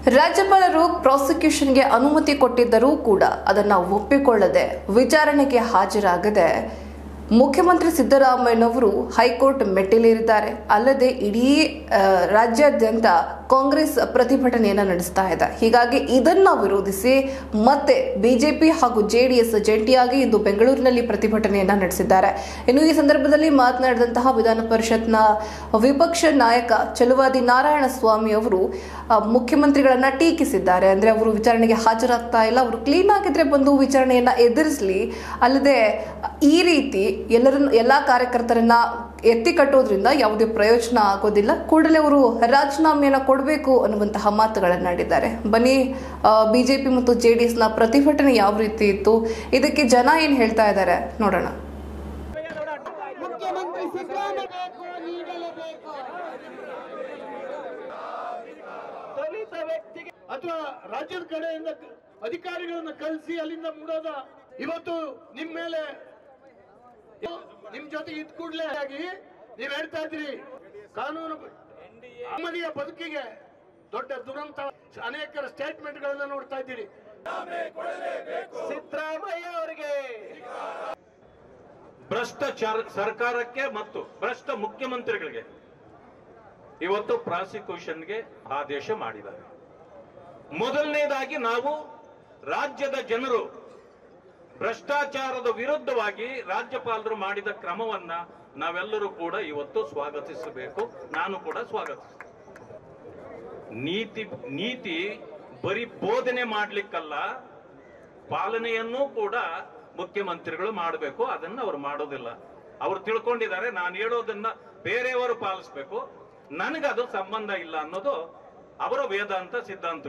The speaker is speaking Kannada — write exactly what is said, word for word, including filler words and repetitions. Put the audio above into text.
ರಾಜ್ಯಪಾಲರು ಪ್ರಾಸಿಕ್ಯೂಷನ್ಗೆ ಅನುಮತಿ ಕೊಟ್ಟಿದ್ದರೂ ಕೂಡ ಅದನ್ನು ಒಪ್ಪಿಕೊಳ್ಳದೆ ವಿಚಾರಣೆಗೆ ಹಾಜರಾಗದೆ ಮುಖ್ಯಮಂತ್ರಿ ಸಿದ್ದರಾಮಯ್ಯನವರು ಹೈಕೋರ್ಟ್ ಮೆಟ್ಟಿಲೇರಿದ್ದಾರೆ. ಅಲ್ಲದೆ ಇಡೀ ರಾಜ್ಯಾದ್ಯಂತ ಕಾಂಗ್ರೆಸ್ ಪ್ರತಿಭಟನೆಯನ್ನು ನಡೆಸ್ತಾ ಇದೆ. ಹೀಗಾಗಿ ಇದನ್ನ ವಿರೋಧಿಸಿ ಮತ್ತೆ ಬಿಜೆಪಿ ಹಾಗೂ ಜೆಡಿಎಸ್ ಜಂಟಿಯಾಗಿ ಇಂದು ಬೆಂಗಳೂರಿನಲ್ಲಿ ಪ್ರತಿಭಟನೆಯನ್ನ ನಡೆಸಿದ್ದಾರೆ. ಇನ್ನು ಈ ಸಂದರ್ಭದಲ್ಲಿ ಮಾತನಾಡಿದಂತಹ ವಿಧಾನ ಪರಿಷತ್ನ ವಿಪಕ್ಷ ನಾಯಕ ಚಲುವಾದಿ ನಾರಾಯಣ ಸ್ವಾಮಿ ಅವರು ಮುಖ್ಯಮಂತ್ರಿಗಳನ್ನ ಟೀಕಿಸಿದ್ದಾರೆ. ಅಂದ್ರೆ ಅವರು ವಿಚಾರಣೆಗೆ ಹಾಜರಾಗ್ತಾ ಇಲ್ಲ, ಅವರು ಕ್ಲೀನ್ ಆಗಿದ್ರೆ ಬಂದು ವಿಚಾರಣೆಯನ್ನ ಎದುರಿಸಲಿ, ಅಲ್ಲದೆ ಈ ರೀತಿ ಎಲ್ಲರನ್ನ ಎಲ್ಲಾ ಕಾರ್ಯಕರ್ತರನ್ನ ಎತ್ತಿ ಕಟ್ಟೋದ್ರಿಂದ ಯಾವುದೇ ಪ್ರಯೋಜನ ಆಗೋದಿಲ್ಲ, ಕೂಡಲೇ ಅವರು ರಾಜೀನಾಮೆಯನ್ನ ಕೊಡಬೇಕು ಅನ್ನುವಂತಹ ಮಾತುಗಳನ್ನಾಡಿದ್ದಾರೆ. ಬನ್ನಿ, ಬಿಜೆಪಿ ಮತ್ತು ಜೆಡಿಎಸ್ ನ ಪ್ರತಿಭಟನೆ ಯಾವ ರೀತಿ ಇತ್ತು, ಇದಕ್ಕೆ ಜನ ಏನ್ ಹೇಳ್ತಾ ಇದ್ದಾರೆ ನೋಡೋಣ. ಮುಖ್ಯಮಂತ್ರಿ ಸಿದ್ದರಾಮಯ್ಯ ನೀಡಲೇಬೇಕು. ದಲಿತ ವ್ಯಕ್ತಿಗೆ ಅಥವಾ ರಾಜ್ಯದ ಕಡೆಯಿಂದ ಅಧಿಕಾರಿಗಳನ್ನ ಕಳಿಸಿ ಅಲ್ಲಿಂದ ಮುಡೋದ ಇವತ್ತು ನಿಮ್ ಮೇಲೆ ನಿಮ್ ಜೊತೆ ಇದ್ ಕೂಡಲೇ ಆಗಿ ನೀವ್ ಹೇಳ್ತಾ ಇದ್ರಿ ಕಾನೂನು ನೆಮ್ಮದಿಯ ಬದುಕಿಗೆ ದೊಡ್ಡ ದುರಂತ. ಅನೇಕರ ಸ್ಟೇಟ್ಮೆಂಟ್ ಗಳನ್ನ ನೋಡ್ತಾ ಇದ್ದೀರಿ. ಸಿದ್ದರಾಮಯ್ಯ ಅವರಿಗೆ ಭ್ರಷ್ಟಾಚಾರ ಸರ್ಕಾರಕ್ಕೆ ಮತ್ತು ಭ್ರಷ್ಟ ಮುಖ್ಯಮಂತ್ರಿಗಳಿಗೆ ಇವತ್ತು ಪ್ರಾಸಿಕ್ಯೂಷನ್ಗೆ ಆದೇಶ ಮಾಡಿದ್ದಾರೆ. ಮೊದಲನೇದಾಗಿ ನಾವು ರಾಜ್ಯದ ಜನರು ಭ್ರಷ್ಟಾಚಾರದ ವಿರುದ್ಧವಾಗಿ ರಾಜ್ಯಪಾಲರು ಮಾಡಿದ ಕ್ರಮವನ್ನ ನಾವೆಲ್ಲರೂ ಕೂಡ ಇವತ್ತು ಸ್ವಾಗತಿಸಬೇಕು. ನಾನು ಕೂಡ ಸ್ವಾಗತಿಸ್ತೇನೆ. ನೀತಿ ನೀತಿ ಬರೀ ಬೋಧನೆ ಮಾಡ್ಲಿಕ್ಕಲ್ಲ, ಪಾಲನೆಯನ್ನೂ ಕೂಡ ಮುಖ್ಯಮಂತ್ರಿಗಳು ಮಾಡಬೇಕು. ಅದನ್ನ ಅವರು ಮಾಡೋದಿಲ್ಲ. ಅವರು ತಿಳ್ಕೊಂಡಿದ್ದಾರೆ ನಾನು ಹೇಳೋದನ್ನ ಬೇರೆಯವರು ಪಾಲಿಸ್ಬೇಕು, ನನಗದು ಸಂಬಂಧ ಇಲ್ಲ ಅನ್ನೋದು ಅವರ ವೇದಾಂತ ಸಿದ್ಧಾಂತ.